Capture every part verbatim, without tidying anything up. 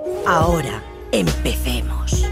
Ahora, empecemos.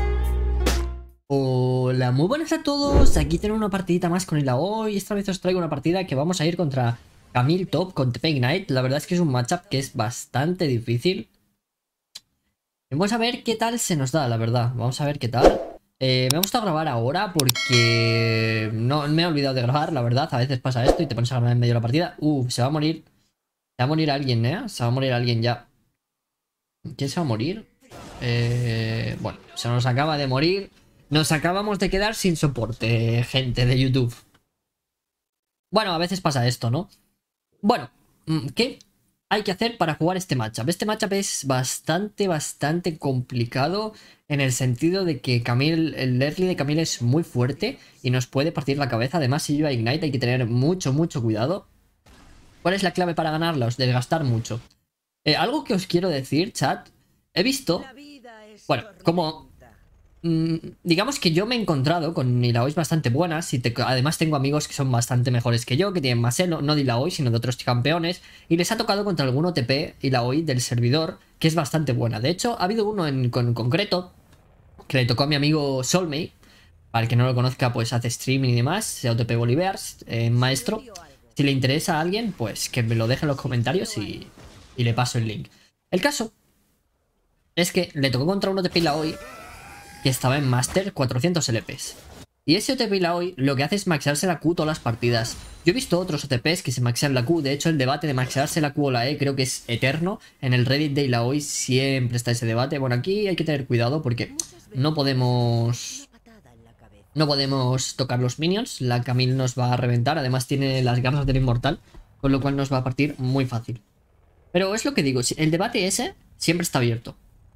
Hola, muy buenas a todos. Aquí tenemos una partidita más con Illaoi. Esta vez os traigo una partida que vamos a ir contra Camille Top con T P Ignite. La verdad es que es un matchup que es bastante difícil. Vamos a ver qué tal se nos da, la verdad. Vamos a ver qué tal. Eh, me gusta grabar ahora porque no me he olvidado de grabar, la verdad. A veces pasa esto y te pones a grabar en medio de la partida. Uh, se va a morir. Se va a morir alguien, ¿eh? Se va a morir alguien ya. ¿Quién se va a morir? Eh, bueno, se nos acaba de morir. Nos acabamos de quedar sin soporte, gente de YouTube. Bueno, a veces pasa esto, ¿no? Bueno, ¿qué hay que hacer para jugar este matchup? Este matchup es bastante, bastante complicado en el sentido de que Camille, el early de Camille es muy fuerte y nos puede partir la cabeza. Además, si lleva Ignite hay que tener mucho, mucho cuidado. ¿Cuál es la clave para ganarlos? Desgastar mucho. Eh, algo que os quiero decir, chat. He visto... Bueno, como... Mmm, digamos que yo me he encontrado con Illaoi bastante buenas. Y te, además tengo amigos que son bastante mejores que yo, que tienen más elo, no de Illaoi, sino de otros campeones. Y les ha tocado contra algún O T P Illaoi del servidor, que es bastante buena. De hecho, ha habido uno en, con, concreto que le tocó a mi amigo Soulmate. Para el que no lo conozca, pues hace streaming y demás. O T P Bolivers, eh, maestro. Si le interesa a alguien, pues que me lo deje en los comentarios y, y le paso el link. El caso es que le tocó contra un O T P Illaoi que estaba en Master cuatrocientos L Ps. Y ese O T P Illaoi lo que hace es maxearse la Q todas las partidas. Yo he visto otros O T Ps que se maxean la Q. De hecho, el debate de maxearse la Q o la E creo que es eterno. En el Reddit de Illaoi siempre está ese debate. Bueno, aquí hay que tener cuidado porque no podemos... No podemos tocar los minions. La Camille nos va a reventar. Además tiene las garras del inmortal, con lo cual nos va a partir muy fácil. Pero es lo que digo, el debate ese siempre está abierto.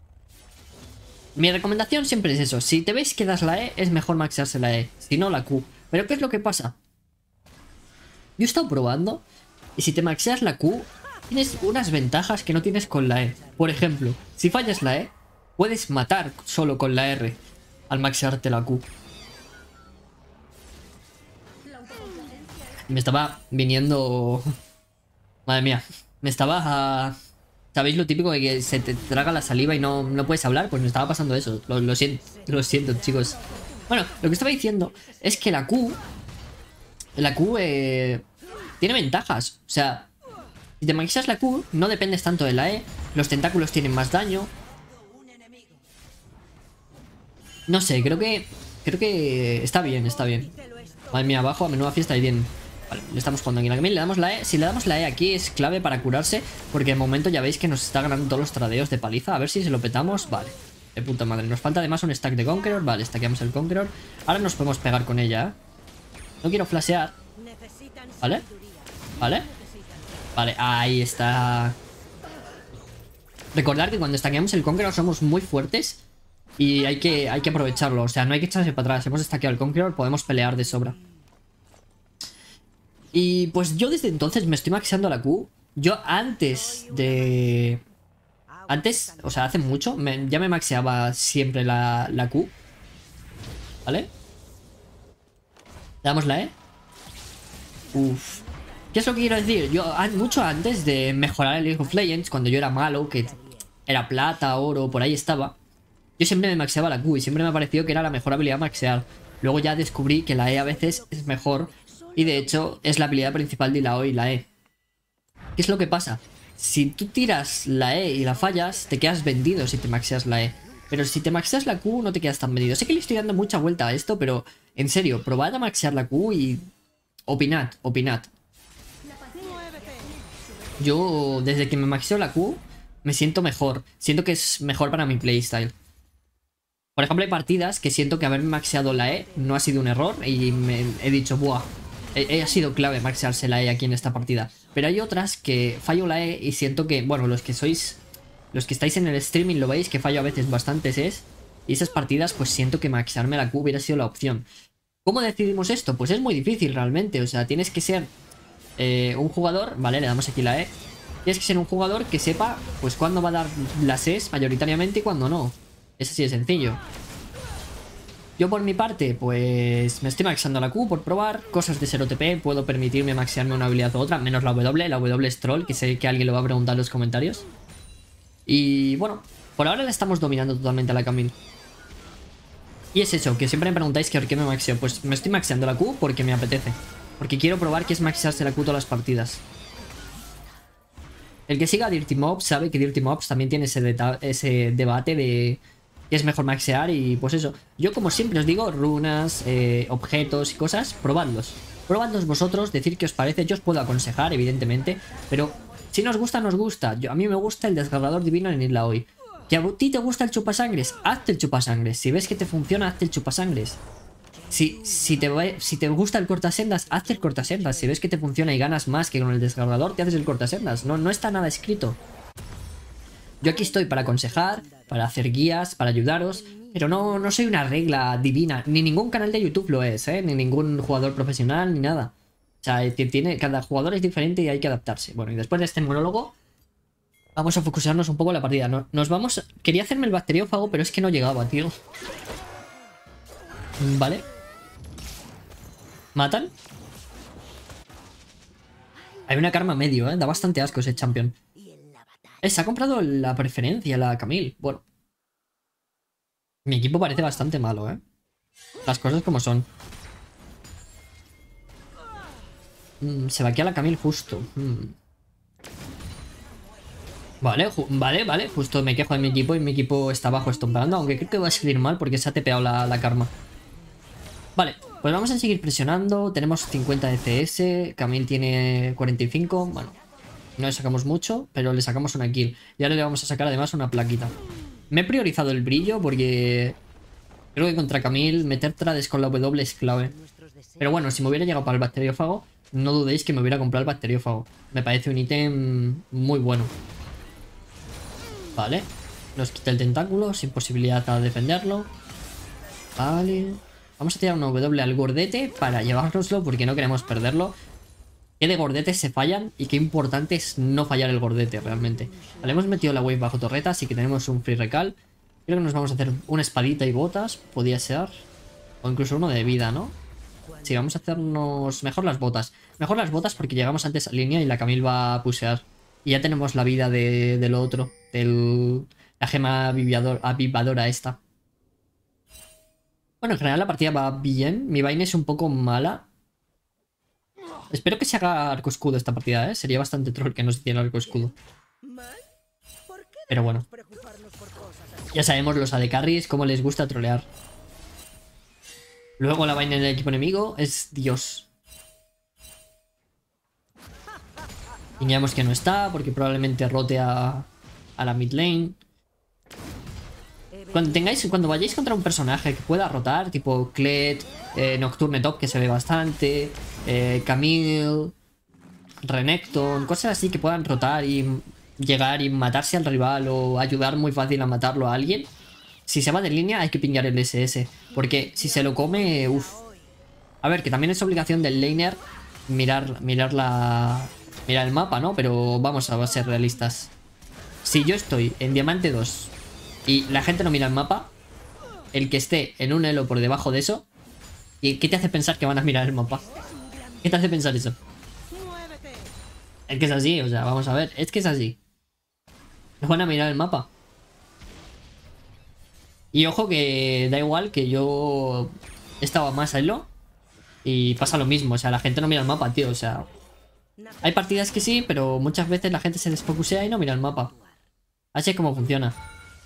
Mi recomendación siempre es eso. Si te ves que das la E, es mejor maxearse la E, si no la Q. Pero ¿qué es lo que pasa? Yo he estado probando y si te maxeas la Q, tienes unas ventajas que no tienes con la E. Por ejemplo, si fallas la E, puedes matar solo con la R al maxearte la Q. Me estaba viniendo... Madre mía, me estaba... ¿Sabéis lo típico de que se te traga la saliva y no, no puedes hablar? Pues me estaba pasando eso. Lo, lo siento, lo siento, chicos. Bueno, lo que estaba diciendo es que la Q... La Q eh, tiene ventajas. O sea, si te maxeas la Q, no dependes tanto de la E. Los tentáculos tienen más daño. No sé, creo que... Creo que está bien, está bien. Madre mía, abajo a menuda fiesta y bien. Vale, le estamos jugando aquí a la Camille, le damos la E. Si le damos la E aquí es clave para curarse, porque de momento ya veis que nos está ganando todos los tradeos de paliza. A ver si se lo petamos. Vale, de puta madre. Nos falta además un stack de Conqueror. Vale, stackeamos el Conqueror. Ahora nos podemos pegar con ella, ¿eh? No quiero flashear. Vale, vale. Vale, ahí está. Recordar que cuando stackeamos el Conqueror somos muy fuertes y hay que, hay que aprovecharlo. O sea, no hay que echarse para atrás. Hemos stackeado el Conqueror, podemos pelear de sobra. Y pues yo desde entonces me estoy maxeando la Q. Yo antes de... Antes, o sea, hace mucho me, ya me maxeaba siempre la, la Q. ¿Vale? Le damos la E. Uf. ¿Qué es lo que quiero decir? Yo mucho antes de mejorar el League of Legends, cuando yo era malo, que era plata, oro, por ahí estaba, yo siempre me maxeaba la Q y siempre me ha parecido que era la mejor habilidad maxear. Luego ya descubrí que la E a veces es mejor. Y de hecho es la habilidad principal de Illaoi, la E. ¿Qué es lo que pasa? Si tú tiras la E y la fallas, te quedas vendido si te maxeas la E. Pero si te maxeas la Q no te quedas tan vendido. Sé que le estoy dando mucha vuelta a esto, pero en serio, probad a maxear la Q y... Opinad, opinad. Yo desde que me maxeo la Q me siento mejor. Siento que es mejor para mi playstyle. Por ejemplo, hay partidas que siento que haberme maxeado la E no ha sido un error y me he dicho, buah, he, ha sido clave maxearse la E aquí en esta partida. Pero hay otras que fallo la E y siento que, bueno, los que sois, los que estáis en el streaming lo veis que fallo a veces bastantes es. Y esas partidas pues siento que maxearme la Q hubiera sido la opción. ¿Cómo decidimos esto? Pues es muy difícil realmente, o sea, tienes que ser eh, un jugador, vale, le damos aquí la E. Tienes que ser un jugador que sepa pues cuándo va a dar las E's mayoritariamente y cuándo no. Es así de sencillo. Yo por mi parte, pues me estoy maxeando la Q por probar. Cosas de ser O T P, puedo permitirme maxearme una habilidad u otra, menos la W. La W es troll, que sé que alguien lo va a preguntar en los comentarios. Y bueno, Por ahora la estamos dominando totalmente a la Camille. Y es eso, que siempre me preguntáis que por qué me maxeo. Pues me estoy maxeando la Q porque me apetece. Porque quiero probar que es maxearse la Q todas las partidas. El que siga Dirty Mobs sabe que Dirty Mobs también tiene ese, ese debate de que es mejor maxear y pues eso. Yo como siempre os digo, runas, eh, objetos y cosas, probadlos. Probadlos vosotros, decir qué os parece. Yo os puedo aconsejar, evidentemente, pero si nos gusta, nos gusta. Yo, a mí me gusta el desgarrador divino en Isla Hoy. ¿Que a ti te gusta el chupasangres? Hazte el chupasangres. Si ves que te funciona, hazte el chupasangres. Si, si, te, si te gusta el cortasendas, hazte el cortasendas. Si ves que te funciona y ganas más que con el desgarrador, te haces el cortasendas. No, no está nada escrito. Yo aquí estoy para aconsejar, para hacer guías, para ayudaros. Pero no, no soy una regla divina. Ni ningún canal de YouTube lo es, ¿eh? Ni ningún jugador profesional, ni nada. O sea, tiene, cada jugador es diferente y hay que adaptarse. Bueno, y después de este monólogo, vamos a focusarnos un poco en la partida. Nos vamos... Quería hacerme el bacteriófago, pero es que no llegaba, tío. Vale. ¿Matan? Hay una karma medio, ¿eh? Da bastante asco ese champion. Eh, se ha comprado la preferencia, la Camille. Bueno. Mi equipo parece bastante malo, ¿eh? Las cosas como son. Mm, se vaquea la Camille justo. Mm. Vale, vale, vale. Justo me quejo de mi equipo y mi equipo está abajo estompeando. Aunque creo que va a salir mal porque se ha tepeado la, la karma. Vale, pues vamos a seguir presionando. Tenemos cincuenta de C S. Camille tiene cuarenta y cinco. Bueno, no le sacamos mucho, pero le sacamos una kill. Y ahora le vamos a sacar además una plaquita. Me he priorizado el brillo porque creo que contra Camille meter trades con la W es clave. Pero bueno, si me hubiera llegado para el bacteriófago, no dudéis que me hubiera comprado el bacteriófago. Me parece un ítem muy bueno. Vale, nos quita el tentáculo sin posibilidad de defenderlo. Vale. Vamos a tirar una W al gordete para llevárnoslo porque no queremos perderlo. Qué de gordetes se fallan y qué importante es no fallar el gordete realmente. Vale, hemos metido la wave bajo torreta, así que tenemos un free recal. Creo que nos vamos a hacer una espadita y botas, podía ser. O incluso uno de vida, ¿no? Sí, vamos a hacernos mejor las botas. Mejor las botas porque llegamos antes a línea y la Camille va a pushear. Y ya tenemos la vida de, del otro, del, la gema avivador, avivadora esta. Bueno, en general la partida va bien. Mi vaina es un poco mala. Espero que se haga arco escudo esta partida, ¿eh? Sería bastante troll que no se hiciera arco escudo. Pero bueno. Ya sabemos los A D carries cómo les gusta trolear. Luego la vaina en el equipo enemigo es Dios. Iñamos que no está porque probablemente rote a, a la mid lane. Cuando tengáis, cuando vayáis contra un personaje que pueda rotar, tipo Kled, eh, Nocturne Top, que se ve bastante, eh, Camille, Renekton, cosas así que puedan rotar y llegar y matarse al rival o ayudar muy fácil a matarlo a alguien. Si se va de línea hay que pingar el S S, porque si se lo come, uff. A ver, que también es obligación del laner mirar, mirar la... mirar el mapa, ¿no? Pero vamos a ser realistas. Si yo estoy en Diamante dos y la gente no mira el mapa, el que esté en un elo por debajo de eso, ¿y qué te hace pensar que van a mirar el mapa? ¿Qué te hace pensar eso? Es que es así, o sea, vamos a ver, es que es así. No van a mirar el mapa. Y ojo que da igual que yo estaba más a elo y pasa lo mismo, o sea, la gente no mira el mapa, tío, o sea... Hay partidas que sí, pero muchas veces la gente se desfocusea y no mira el mapa. Así es como funciona.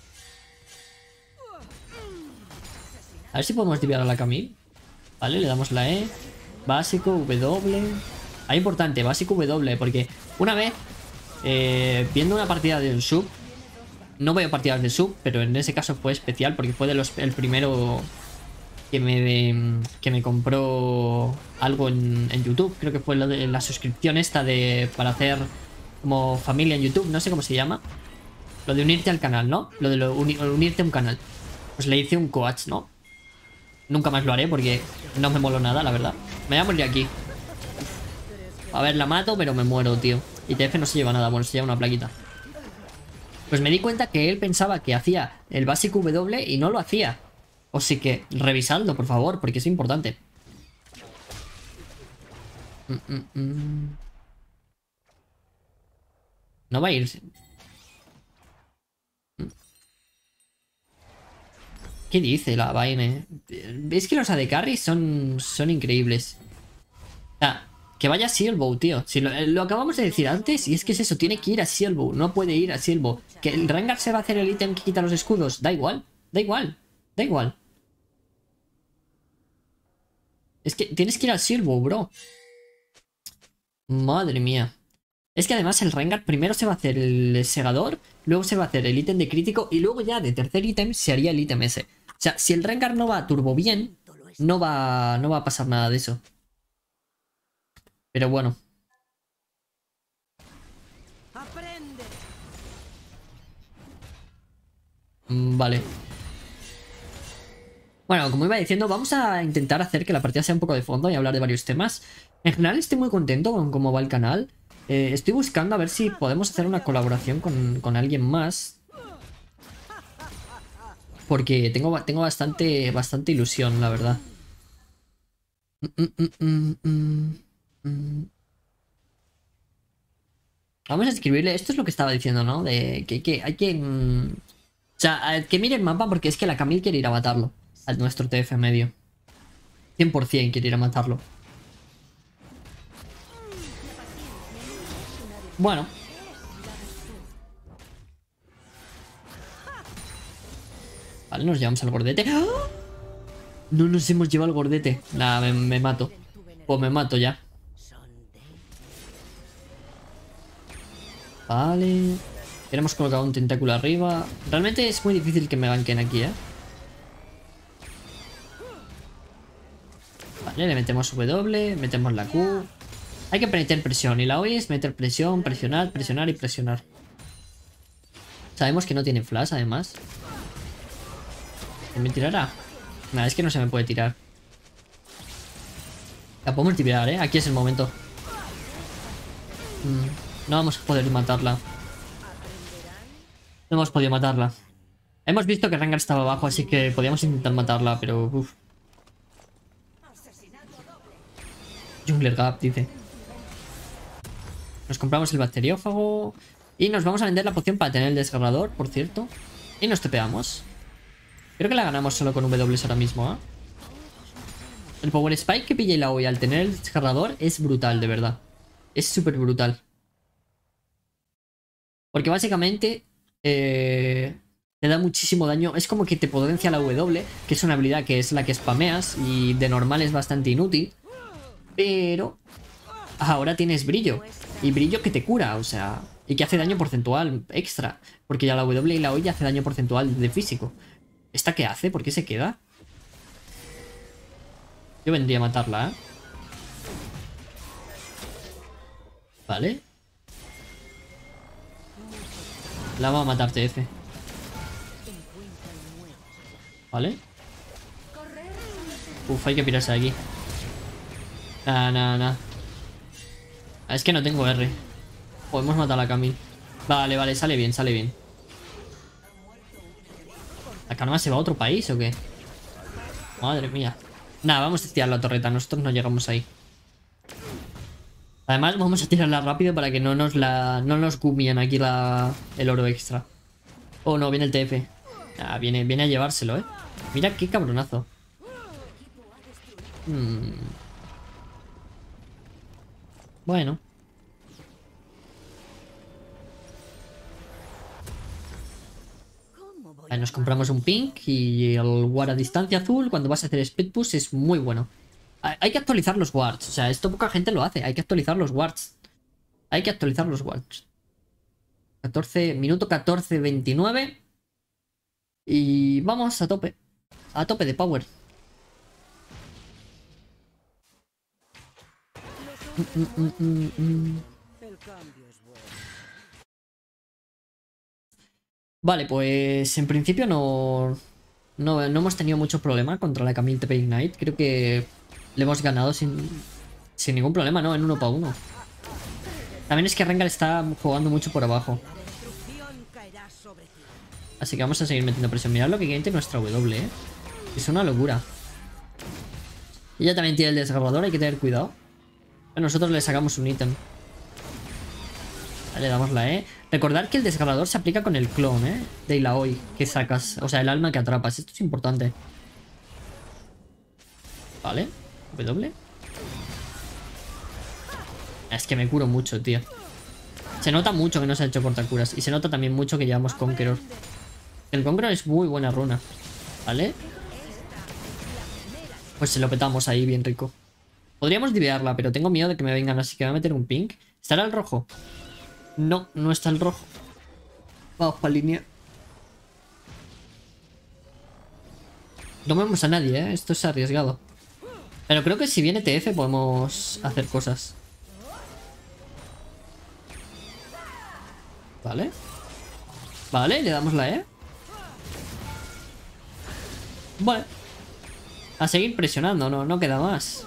A ver si podemos diviar a la Camille. Vale, le damos la E. Básico, W. Ah, importante, básico W, porque una vez eh, viendo una partida de un sub, no veo partidas de sub, pero en ese caso fue especial porque fue de los, el primero que me, que me compró algo en, en YouTube. Creo que fue lo de la suscripción esta de para hacer como familia en YouTube, no sé cómo se llama. Lo de unirte al canal, ¿no? Lo de lo, uni, unirte a un canal. Pues le hice un coach, ¿no? Nunca más lo haré porque no me moló nada, la verdad. Me voy a morir aquí. A ver, la mato, pero me muero, tío. Y T F no se lleva nada, bueno, se lleva una plaquita. Pues me di cuenta que él pensaba que hacía el básico W y no lo hacía. O sí que revisadlo, por favor, porque es importante. Mm, mm, mm. No va a ir. ¿Qué dice la vaina? Es que los A D Carry son, son increíbles. O sea, que vaya a Silbow, tío. Si lo, lo acabamos de decir antes, y es que es eso, tiene que ir a Silbow, no puede ir a Silbow. Que el Rengar se va a hacer el ítem que quita los escudos, da igual, da igual, da igual. Es que tienes que ir al Silbow, bro. Madre mía. Es que además el Rengar primero se va a hacer el segador, luego se va a hacer el ítem de crítico y luego ya de tercer ítem se haría el ítem ese. O sea, si el Rengar no va turbo bien, no va, no va a pasar nada de eso. Pero bueno. Mm, vale. Bueno, como iba diciendo, vamos a intentar hacer que la partida sea un poco de fondo y hablar de varios temas. En general estoy muy contento con cómo va el canal. Eh, estoy buscando a ver si podemos hacer una colaboración con, con alguien más. Porque tengo, tengo bastante, bastante ilusión, la verdad. Mm, mm, mm, mm, mm. Vamos a escribirle. Esto es lo que estaba diciendo, ¿no? De que, que hay que... Mm, o sea, que mire el mapa porque es que la Camille quiere ir a matarlo. A nuestro T F medio. cien por cien quiere ir a matarlo. Bueno. Vale, nos llevamos al gordete. ¡Ah! No nos hemos llevado al gordete. Nada, me, me mato. Pues me mato ya. Vale. Tenemos colocado un tentáculo arriba. Realmente es muy difícil que me ganquen aquí, ¿eh? Vale, le metemos W, metemos la Q. Hay que meter presión. Y la O es meter presión, presionar, presionar y presionar. Sabemos que no tiene flash, además. ¿Se me tirará? Nada, es que no se me puede tirar. La podemos tirar, ¿eh? Aquí es el momento. Mm, no vamos a poder matarla. No hemos podido matarla. Hemos visto que Rengar estaba abajo, así que podíamos intentar matarla, pero... Uf. Jungler Gap, dice. Nos compramos el bacteriófago. Y nos vamos a vender la poción para tener el desgarrador, por cierto. Y nos tepeamos. Creo que la ganamos solo con W ahora mismo, ¿eh? El Power Spike que pille la O al tener el desgarrador es brutal, de verdad. Es súper brutal. Porque básicamente... Eh, te da muchísimo daño. Es como que te potencia la W, que es una habilidad que es la que spameas y de normal es bastante inútil. Pero ahora tienes brillo. Y brillo que te cura, o sea... Y que hace daño porcentual extra. Porque ya la W y la O ya hace daño porcentual de físico. ¿Esta qué hace? ¿Por qué se queda? Yo vendría a matarla, ¿eh? Vale. La va a matar T F. Vale. Uf, hay que pirarse de aquí. Nah, nah, nah. Es que no tengo R. Podemos matar a la Camille. Vale, vale, sale bien, sale bien. ¿La Karma se va a otro país o qué? Madre mía. Nada, vamos a tirar la torreta. Nosotros no llegamos ahí. Además, vamos a tirarla rápido para que no nos la... No nos gumien aquí la... el oro extra. Oh, no, viene el T F. Ah, viene, viene a llevárselo, ¿eh? Mira qué cabronazo. Hmm. Bueno. Ahí nos compramos un pink y el ward a distancia azul cuando vas a hacer speed push es muy bueno. Hay que actualizar los wards, o sea, esto poca gente lo hace, hay que actualizar los wards. Hay que actualizar los wards. catorce, minuto catorce veintinueve. Y vamos a tope. A tope de power. Mm, mm, mm, mm. Vale, pues en principio no, no, no hemos tenido mucho problema contra la Camille T P Ignite. Creo que le hemos ganado sin, sin ningún problema, ¿no? En uno para uno. También es que Rengar está jugando mucho por abajo. Así que vamos a seguir metiendo presión. Mirad lo que tiene nuestra W, ¿eh? Es una locura. Y ella también tiene el desgarrador, hay que tener cuidado. A nosotros le sacamos un ítem. Vale, damos la E. Recordar que el desgarrador se aplica con el clon, ¿eh? De Illaoi que sacas. O sea, el alma que atrapas. Esto es importante. Vale. W. Es que me curo mucho, tío. Se nota mucho que no se ha hecho cortacuras. Y se nota también mucho que llevamos Conqueror. El Conqueror es muy buena runa. ¿Vale? Pues se lo petamos ahí bien rico. Podríamos divearla, pero tengo miedo de que me vengan, así que voy a meter un pink. ¿Estará el rojo? No, no está el rojo. Vamos para línea. No vemos a nadie, ¿eh? Esto es arriesgado. Pero creo que si viene T F podemos hacer cosas. Vale. Vale, le damos la E. Bueno. A seguir presionando, no, no queda más.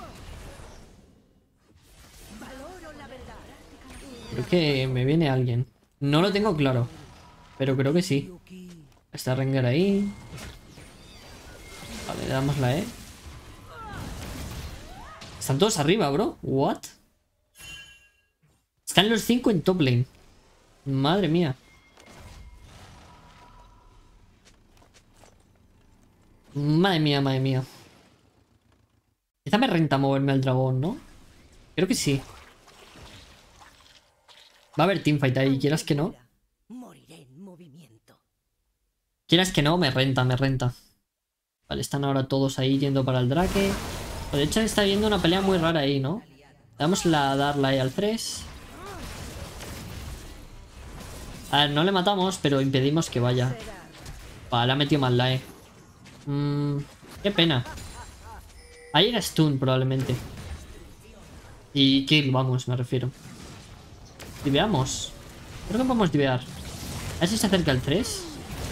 Creo que me viene alguien. No lo tengo claro, pero creo que sí. Está Rengar ahí. Vale, le damos la E. Están todos arriba, bro. What? Están los cinco en top lane. Madre mía. Madre mía, madre mía. Quizá me renta moverme al dragón, ¿no? Creo que sí. Va a haber teamfight ahí, quieras que no. Quieras que no, me renta, me renta. Vale, están ahora todos ahí yendo para el Drake. De hecho, está viendo una pelea muy rara ahí, ¿no? Vamos a darla ahí al tres. A ver, no le matamos, pero impedimos que vaya. Vale, ha metido mal la E. Mm, qué pena. Ahí era stun, probablemente. Y kill, vamos, me refiero. Diveamos. Creo que podemos divear. A ver si se acerca el tres.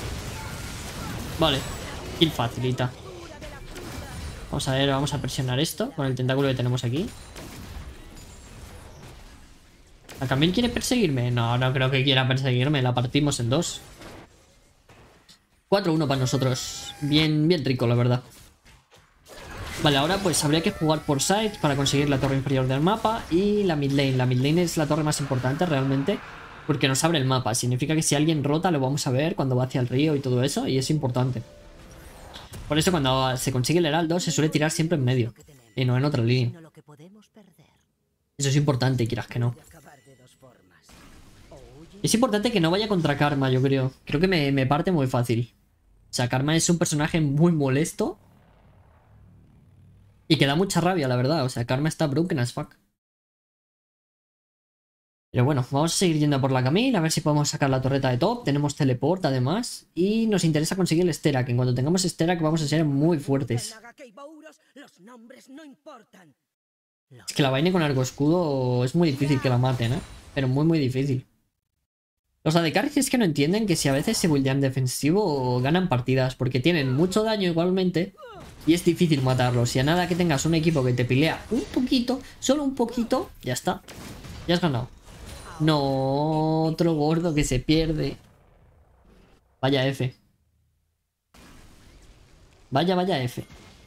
Vale. Kill facilita. Vamos a ver, vamos a presionar esto con el tentáculo que tenemos aquí. ¿La Camille quiere perseguirme? No, no creo que quiera perseguirme. La partimos en dos. cuatro uno para nosotros. Bien, bien rico, la verdad. Vale, ahora pues habría que jugar por side para conseguir la torre inferior del mapa y la mid lane. La mid lane es la torre más importante realmente porque nos abre el mapa. Significa que si alguien rota lo vamos a ver cuando va hacia el río y todo eso, y es importante. Por eso cuando se consigue el heraldo se suele tirar siempre en medio y no en otra línea. Eso es importante, quieras que no. Es importante que no vaya contra Karma, yo creo. Creo que me, me parte muy fácil. O sea, Karma es un personaje muy molesto y que da mucha rabia, la verdad. O sea, Karma está broken as fuck. Pero bueno, vamos a seguir yendo por la Camille, a ver si podemos sacar la torreta de top. Tenemos teleport además. Y nos interesa conseguir el Sterak. En cuanto tengamos Sterak vamos a ser muy fuertes. Es que la vaina con arco escudo es muy difícil que la maten, ¿eh? Pero muy muy difícil. Los A D Carries es que no entienden que si a veces se buildean defensivo ganan partidas. Porque tienen mucho daño igualmente. Y es difícil matarlos. Y a nada que tengas un equipo que te pilea un poquito, solo un poquito, ya está. Ya has ganado. No, otro gordo que se pierde. Vaya F. Vaya, vaya F.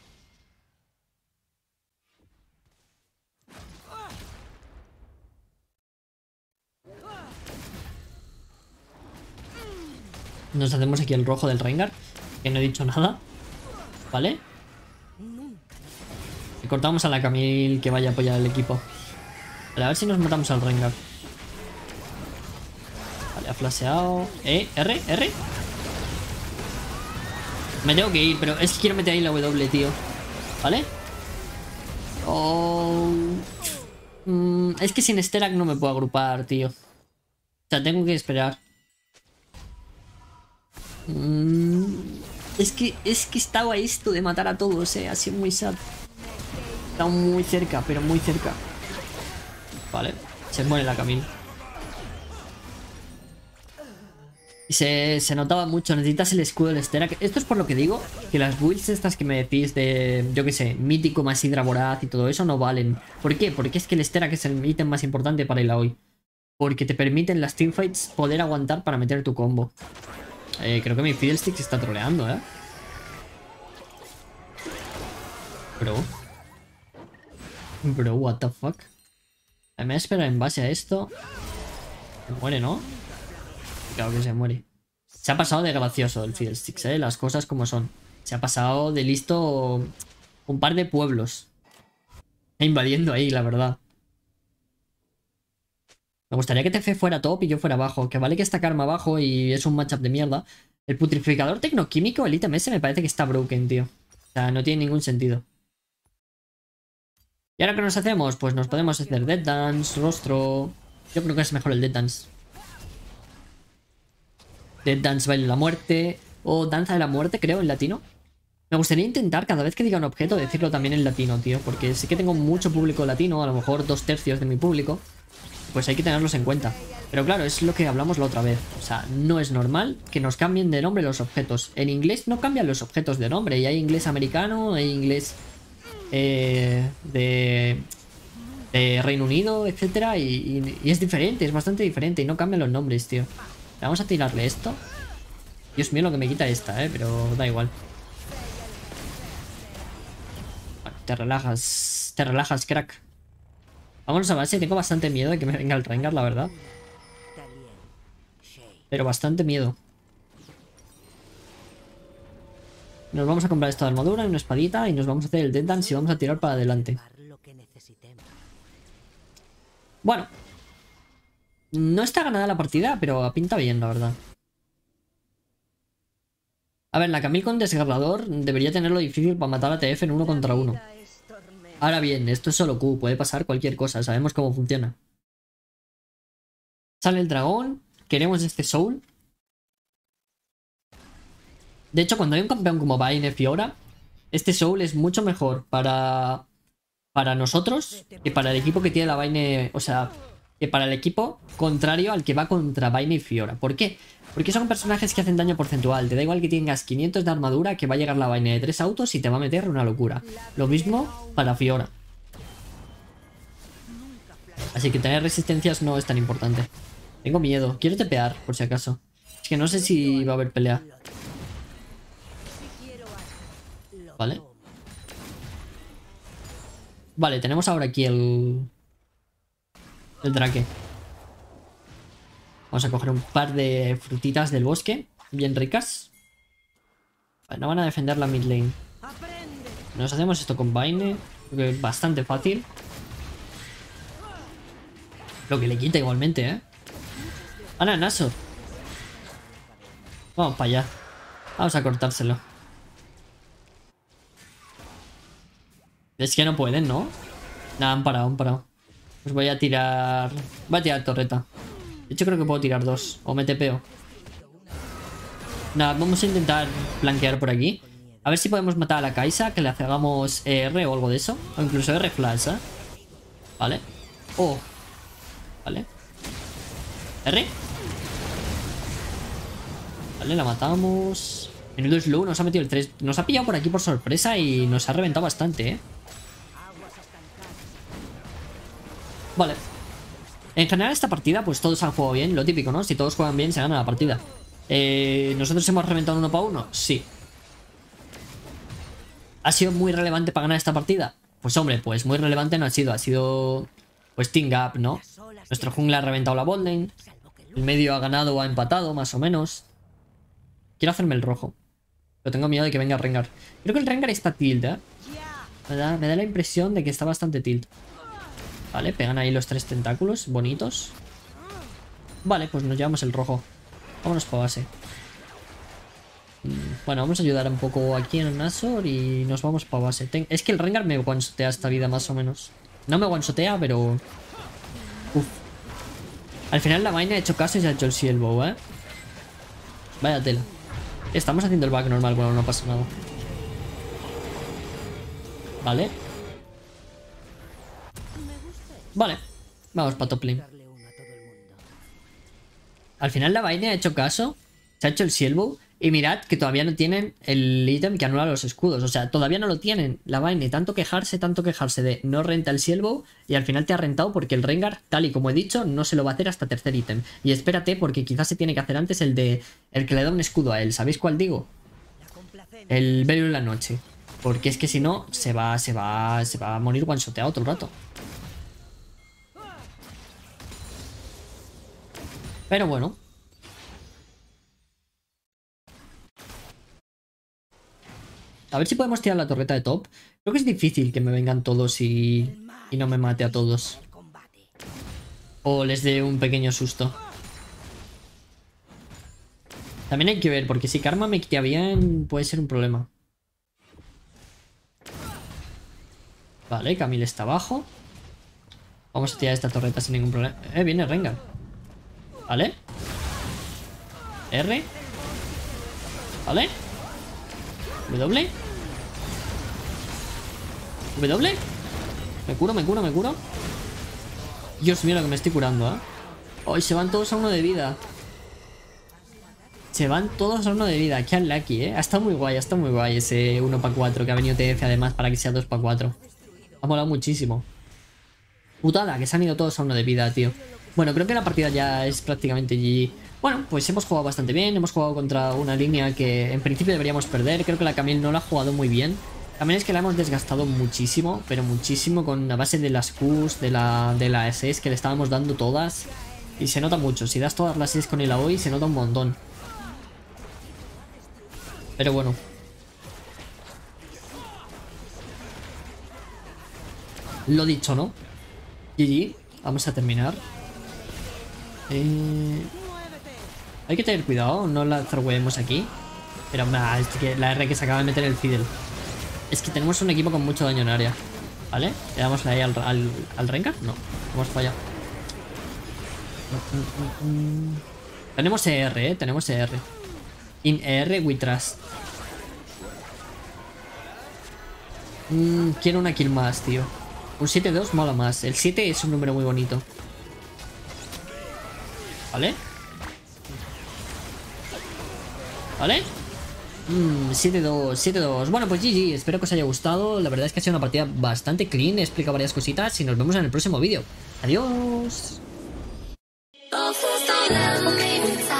Nos hacemos aquí el rojo del Rengar, que no he dicho nada. ¿Vale? Y cortamos a la Camille que vaya a apoyar al equipo. Vale, a ver si nos matamos al Rengar. Vale, ha flasheado. Eh, R, R. Me tengo que ir, pero es que quiero meter ahí la W, tío. ¿Vale? Oh. Mm, es que sin Sterak no me puedo agrupar, tío. O sea, tengo que esperar. Mm, es que es que estaba esto de matar a todos, eh. Ha sido muy sad. Estaba muy cerca, pero muy cerca. Vale, se muere la Camille. Y se, se notaba mucho. Necesitas el escudo del Sterak. Esto es por lo que digo que las builds estas que me decís de, yo que sé, mítico más hidra voraz y todo eso no valen. ¿Por qué? Porque es que el Sterak es el ítem más importante para Illaoi. Porque te permiten las teamfights poder aguantar para meter tu combo. Eh, creo que mi Fiddlestick se está troleando, ¿eh? Bro. Bro, what the fuck. Me voy a esperar en base a esto. Se muere, ¿no? Claro que se muere. Se ha pasado de gracioso el Fiddlesticks, ¿eh? Las cosas como son. Se ha pasado de listo un par de pueblos. Invadiendo ahí, la verdad. Me gustaría que T F fuera top y yo fuera abajo. Que vale que está Karma abajo y es un matchup de mierda. El putrificador tecnoquímico, el ítem ese, me parece que está broken, tío. O sea, no tiene ningún sentido. ¿Y ahora qué nos hacemos? Pues nos podemos hacer Death Dance, Rostro... Yo creo que es mejor el Death Dance. Death Dance, Baile de la Muerte... O Danza de la Muerte, creo, en latino. Me gustaría intentar cada vez que diga un objeto decirlo también en latino, tío. Porque sí que tengo mucho público latino, a lo mejor dos tercios de mi público. Pues hay que tenerlos en cuenta. Pero claro, es lo que hablamos la otra vez. O sea, no es normal que nos cambien de nombre los objetos. En inglés no cambian los objetos de nombre. Y hay inglés americano, hay inglés eh, de, de Reino Unido, etcétera. Y, y, y es diferente, es bastante diferente. Y no cambian los nombres, tío. Vamos a tirarle esto. Dios mío, lo que me quita esta, eh. Pero da igual. Bueno, te relajas. Te relajas, crack. Vámonos a base, tengo bastante miedo de que me venga el Rengar, la verdad. Pero bastante miedo. Nos vamos a comprar esta armadura y una espadita y nos vamos a hacer el Death Dance y vamos a tirar para adelante. Bueno. No está ganada la partida, pero pinta bien, la verdad. A ver, la Camille con Desgarrador debería tenerlo difícil para matar a T F en uno contra uno. Ahora bien, esto es solo Q, puede pasar cualquier cosa, sabemos cómo funciona. Sale el dragón, queremos este soul. De hecho, cuando hay un campeón como Vayne Fiora, este soul es mucho mejor para, para nosotros que para el equipo que tiene la Vayne, o sea, que para el equipo contrario al que va contra Vayne y Fiora. ¿Por qué? Porque son personajes que hacen daño porcentual. Te da igual que tengas quinientos de armadura, que va a llegar la Vayne de tres autos y te va a meter una locura. Lo mismo para Fiora. Así que tener resistencias no es tan importante. Tengo miedo. Quiero tepear, por si acaso. Es que no sé si va a haber pelea. Vale. Vale, tenemos ahora aquí el... El Drake. Vamos a coger un par de frutitas del bosque. Bien ricas. Vale, no van a defender la mid lane. Nos hacemos esto con Vayne. Creo que es bastante fácil. Lo que le quita igualmente, ¿eh? Ana, Naso. Vamos para allá. Vamos a cortárselo. Es que no pueden, ¿no? Nada, han parado, han parado. Pues voy a tirar... Voy a tirar torreta. De hecho creo que puedo tirar dos. O me tepeo. Nada, vamos a intentar flanquear por aquí. A ver si podemos matar a la Kai'Sa. Que le hagamos E R o algo de eso. O incluso R flash, ¿eh? Vale. Oh. Vale. R. Vale, la matamos. Menudo slow, nos ha metido el tres. Nos ha pillado por aquí por sorpresa y nos ha reventado bastante, ¿eh? Vale. En general esta partida pues todos han jugado bien, lo típico, ¿no? Si todos juegan bien se gana la partida. eh, ¿Nosotros hemos reventado uno para uno? Sí. ¿Ha sido muy relevante para ganar esta partida? Pues hombre, pues muy relevante no ha sido. Ha sido pues team gap, ¿no? Nuestro jungla ha reventado la botlane. El medio ha ganado o ha empatado, más o menos. Quiero hacerme el rojo, pero tengo miedo de que venga Rengar. Creo que el Rengar está tilt, ¿eh? Me da, me da la impresión de que está bastante tilt. Vale, pegan ahí los tres tentáculos, bonitos. Vale, pues nos llevamos el rojo. Vámonos para base. Bueno, vamos a ayudar un poco aquí en el Nashor y nos vamos para base. Es que el Rengar me one-shotea esta vida más o menos. No me one-shotea, pero... Uf. Al final la vaina ha hecho caso y se ha hecho el Cielbow, ¿eh? Vaya tela. Estamos haciendo el back normal, bueno, no pasa nada. Vale. Vale, vamos para top lane. Al final la vaina ha hecho caso. Se ha hecho el Cielbow. Y mirad que todavía no tienen el ítem que anula los escudos. O sea, todavía no lo tienen. La vaina, tanto quejarse, tanto quejarse de no renta el Cielbow. Y al final te ha rentado porque el Rengar, tal y como he dicho, no se lo va a hacer hasta tercer ítem. Y espérate porque quizás se tiene que hacer antes el de... El que le da un escudo a él. ¿Sabéis cuál digo? El Velio de la Noche. Porque es que si no, se va, se va, se va a morir one-shoteado todo el rato. Pero bueno. A ver si podemos tirar la torreta de top. Creo que es difícil que me vengan todos y, y no me mate a todos. O les dé un pequeño susto. También hay que ver, porque si Karma me quita bien, puede ser un problema. Vale, Camille está abajo. Vamos a tirar esta torreta sin ningún problema. Eh, viene Rengar. Vale. R. Vale. W. W. Me curo, me curo, me curo. Dios mío, lo que me estoy curando, ¿eh? Hoy se van todos a uno de vida. Se van todos a uno de vida. Qué unlucky, ¿eh? Ha estado muy guay, ha estado muy guay ese uno para cuatro que ha venido T F además para que sea dos para cuatro. Ha molado muchísimo. Putada, que se han ido todos a uno de vida, tío. Bueno, creo que la partida ya es prácticamente G G. Bueno, pues hemos jugado bastante bien. Hemos jugado contra una línea que en principio deberíamos perder. Creo que la Camille no la ha jugado muy bien. También es que la hemos desgastado muchísimo, pero muchísimo, con la base de las Qs, de la, de la S S que le estábamos dando todas. Y se nota mucho. Si das todas las S con el A O I, se nota un montón. Pero bueno. Lo dicho, ¿no? G G. Vamos a terminar. Eh... Hay que tener cuidado, no la zarguemos aquí. Pero nah, es que la R que se acaba de meter el Fidel. Es que tenemos un equipo con mucho daño en área. ¿Vale? ¿Le damos ahí al, al, al Rengar? No, hemos fallado. Mm, mm, mm. Tenemos E R, ¿eh? Tenemos E R. In E R we trust. Mm, quiero una kill más, tío. Un siete dos mola más. El siete es un número muy bonito. ¿Vale? ¿Vale? Mm, siete dos, siete dos. Bueno, pues G G, espero que os haya gustado. La verdad es que ha sido una partida bastante clean. He explicado varias cositas y nos vemos en el próximo vídeo. Adiós.